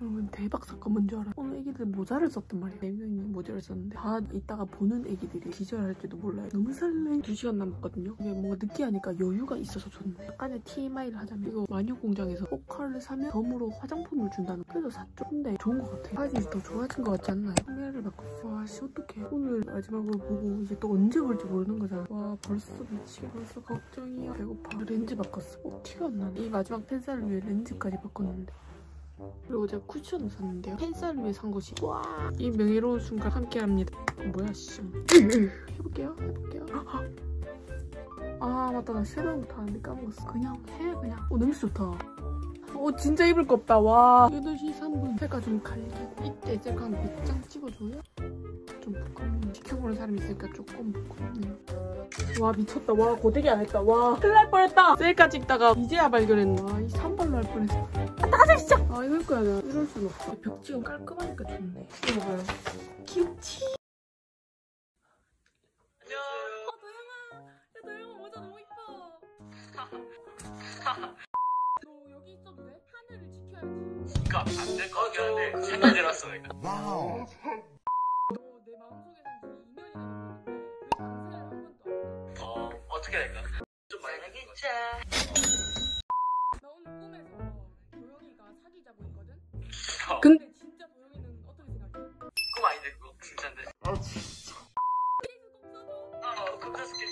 여러분 대박 사건 뭔지 알아요? 오늘 애기들 모자를 썼단 말이야. 4명이 모자를 썼는데 다 이따가 보는 애기들이 기절할지도 몰라요. 너무 설레. 2시간 남았거든요. 이게 뭔가 느끼하니까 여유가 있어서 좋네. 약간의 TMI를 하자면 이거 마녀공장에서 포카를 사면 덤으로 화장품을 준다는 그래서 샀죠. 근데 좋은 것 같아요. 사이즈 더 좋아진 것 같지 않나요? 카메라를 바꿨어. 와씨 어떡해. 오늘 마지막으로 보고 이제 또 언제 볼지 모르는 거잖아. 와 벌써 미치겠어. 벌써 걱정이야. 배고파. 렌즈 바꿨어. 티가 안 나네. 이 마지막 펜살을 위해 렌즈까지 바꿨는데 그리고 제가 쿠션을 샀는데요. 펜살을 위해 산 것이 와! 이 명예로운 순간 함께합니다. 뭐야 씨. 해볼게요. 아 맞다 나 섀도우부터 하는데 까먹었어. 그냥 해 그냥. 냄새 좋다. 진짜 입을 거 없다. 와 8시 3분 해가 좀 갈리고 이때 제가 한 100장 찍어줘요? 좀 부끄럽네. 지켜보는 사람이 있으니까 조금 부끄럽네요. 와 미쳤다. 와 고데기 안 했다. 와 큰일 날 뻔했다. 셀카 찍다가 이제야 발견했나. 이 3발로 할 뻔했어. 나가자 진짜. 이럴 거야. 나 이럴 순 없어. 벽지가 깔끔하니까 좋네. 이거 먹어요. 김치. 안녕. 도영아 모자 너무 이뻐. 너 여기 있어도 돼? 하늘을 지켜야지. 이거 안 될 거 같긴 한데 생각 들었어 내가. 와우. 너 내 마음속에 산지 2년이나 됐는데 왜 방생을 한 번도 안 해? 어떻게 될까? 좀 많이 하겠지. 나 오늘 꿈에서 도영이가 사귀자고 했거든? 어. 근데 진짜 도영이는 어떻게 생각해? 꿈 아닌데 그거 진짜인데. 진짜. 금사스키.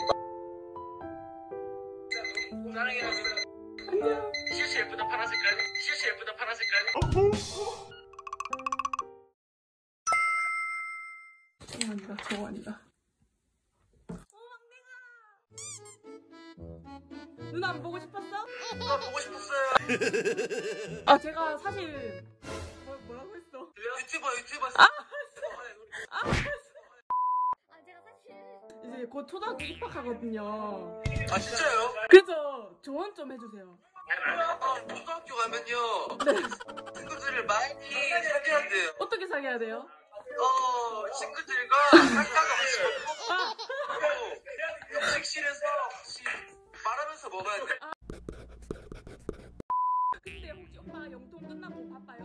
사랑해. 안녕. 시우씨 예쁘다 파란 색깔. 시우씨 예쁘다 파란 색깔. 정원이다. 누나 안 보고 싶었어? 누나 보고 싶었어요. 제가 사실 뭐라고 했어? 유튜버. 제가 사실 이제 곧 초등학교 입학하거든요. 진짜요? 그래서 조언 좀 해주세요. 초등학교 가면요. 친구들을 많이 사귀어야 돼요. 어떻게 사귀어야 돼요? 친구들과 상관 없이 먹고 음식실에서 같이 말하면서 먹어야 돼. 근데 혹시 오빠 영통 끝나고 바빠요?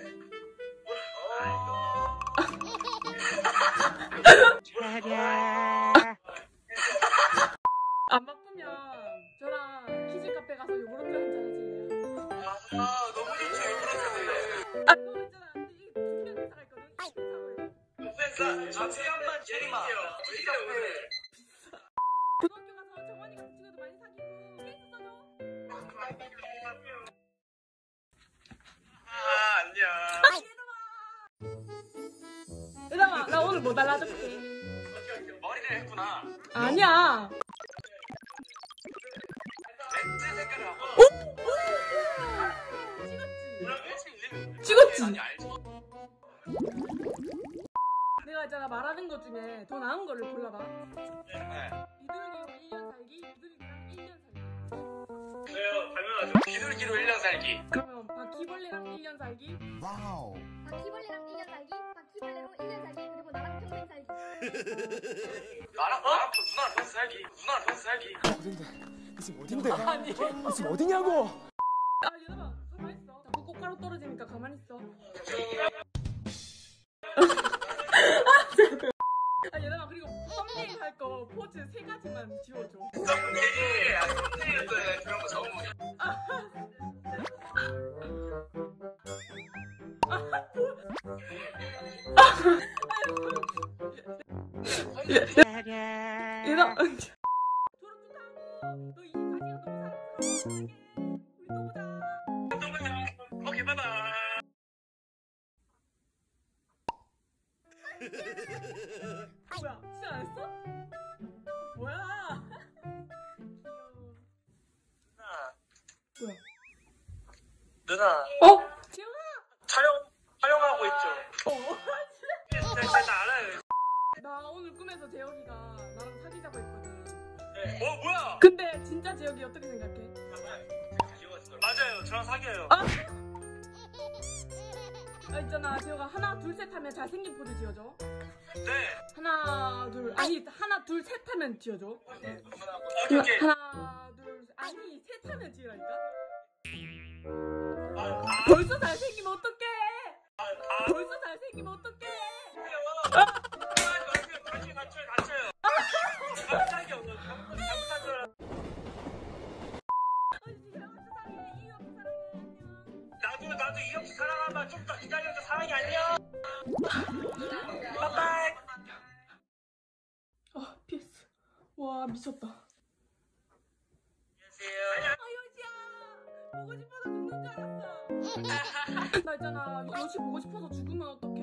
안 바쁘면 저랑 키즈 카페 가서 요구르트 한잔 하실래요? 너무 좋죠. 요구르트. 그거 있잖아. 이게 중요한 회사가 있거든. 잠시만만 제리마. 고등학교 가서 정원이 같은 친구도 많이 사귀고 케이스 써줘. 안녕. 얘들아 나 오늘 뭐 달라줄게. 머리를 했구나. 아니야. 렌즈 색깔을 하고. 찍었지? 아니 알지. 내가 있잖아 말하는 것 중에 더 나은 거를 골라봐. 네. 비둘기로 1년 살기, 비둘기랑 1년 살기. 그래요, 당연하죠. 비둘기로 1년 살기. 그러면 바퀴벌레랑 1년 살기. 와우. 바퀴벌레랑 1년 살기, 바퀴벌레로 1년 살기, 그리고 나랑 평생 살기. 나랑 누나랑 평생 살기. 누나랑 평생 살기. 어딘데? 지금 어딘데? 아니. 지금 어디냐고? 얘들아 가만히 있어. 자꾸 꽃가루 떨어지니까 가만히 있어. 얘들아 그리고 썸네일 할 거 포즈 3가지만 지워줘. 썸네일에서 그런 거 적어보자. 얘들아 졸업 축하하고 너 이제 다시가 너무 사랑해. 우리 또 보자. 오케이 바이바이. 뭐야 진짜 안 했어? 뭐야? 뭐야? 누나. 재영아! 촬영하고 있죠. 나 알아요. 나 오늘 꿈에서 재혁이가 나랑 사귀자고 했거든. 네. 뭐야? 근데 진짜 재혁이 어떻게 생각해? 맞아요. 저랑 사귀어요. 있잖아 재혁아 하나 둘 셋 하면 잘생긴 포즈 지어줘. 네. 하나 둘 아니 하나 둘 셋 하면 지어줘. 오케이. 하나 둘 아니 셋 하면 지으라니까. 벌써 잘생기면 어떡해? 생기면 어떡해? 다시 맞춰요. 깜짝이야. 잘못한 줄 알아. 나도 이 없이 사랑하면 좀 더 기다려줘. 사랑이 아니야. 빠빠이. 아 PS. 와 미쳤다. 안녕하세요. 아 요시야. 보고 싶어서 죽는 줄 알았어. 나 있잖아. 요시 보고 싶어서 죽으면 어떡해?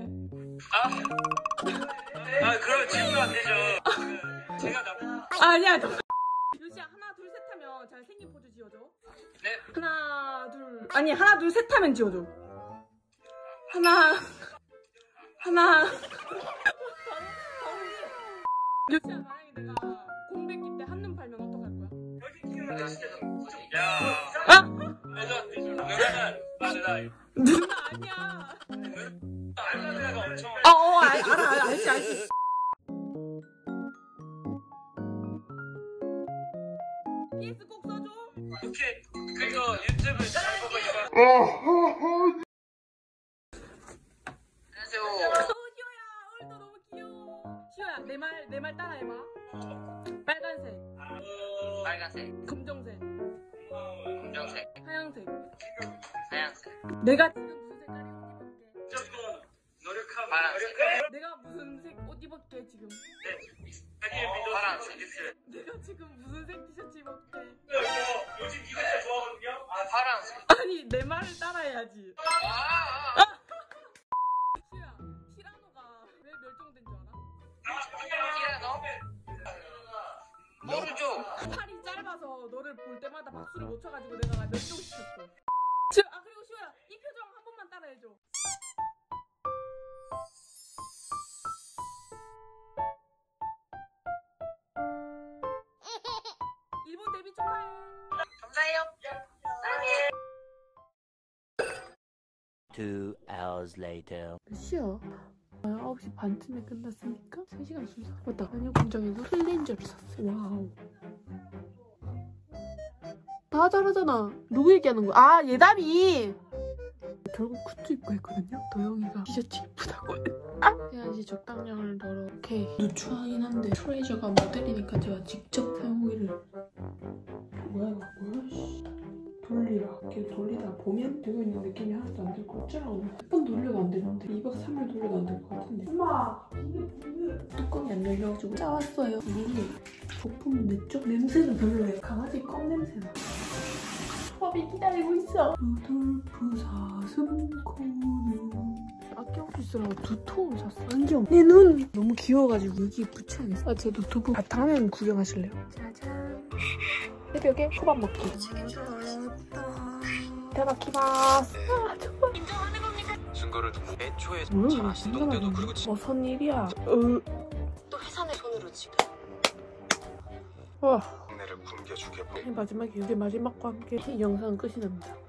그러면 지우면 안 되죠. 제가 아니야. 요시야 하나 둘 셋 하면 잘생긴 포즈 지어줘. 네. 하나 둘. 아니 하나 둘 셋 하면 지어줘. 하나. 요시야 만약에 내가 공백기 때 한눈 팔면 어떡할 거야? 야. 누나는 누나 아니야. 알바들가 엄청. 알아 알지. PS 꼭 써줘. 오케이. 그리고 유튜브 잘 보고 있어. 안녕하세요. 시호야 오늘도 너무 귀여워. 시호야 내 말 따라해봐. 빨간색, 빨간색, 검정색, 검정색, 하얀색. 내가 지금 무슨 색깔이 옷 입을게? 무조건 노력하고 파란색. 내가 무슨 색 옷 입을게 지금? 자기를 믿어. 파란색. 내가 지금 무슨 색 티셔츠 입을게? 요즘 이거 진짜 좋아하거든요. 파란색. 아니 내 말을 따라해야지. 시호야 티라노가 왜 멸종된 줄 알아? 모르죠. 팔이 짧아서 너를 볼 때마다 박수를 못 쳐가지고 내가 멸종시켰어. 그리고 시호야 이 표정 한 번만 따라해줘. 일본 데뷔 축하해. 감사해요. 2 hours later. 몇 시야? 9시 반쯤에 끝났으니까 3시간 순서. 맞다. 아니 공장에서 슬렌저를 샀어. 와우. 다 잘하잖아. 누구 얘기하는 거야? 아 예담이. 결국 굿즈 입고 했거든요. 도영이가 티셔츠 이쁘다고. 해야지 적당량을 덜어. 오케이. 누추하긴 한데 트레이저가 모델이니까 제가 직접 사용기를. 뭐야 이거 뭐야 씨. 돌리라. 이렇게 돌리다 보면 되고 있는 느낌이 하나도 안 들고 어쩌라고. 10번 돌려도 안 되는데 2박 3일 돌려도 안 될 것 같은데. 엄마! 뚜껑이 안 열려가지고 짜왔어요. 이게 거품 냈죠? 냄새는 별로예요. 강아지 껌 냄새나. 밥이 기다리고 있어. 루돌프 사슴코는 아껴올 수 있으라고 2통 샀어. 안경. 내 눈! 너무 귀여워가지고 여기 붙여야겠어. 제 노트북 바탕화면 구경하실래요? 짜잔. 새벽에 초밥 먹기. 대박이마스. 인정하는 겁니까? 증거를 두고 애초에 뭐야 잘 이거 아시는데도 그리고 무슨 일이야. 또 회사내 손으로 지금. 와. 동네를 굶겨 죽여버 마지막이에요. 이제 마지막과 함께 이 영상은 끝이 납니다.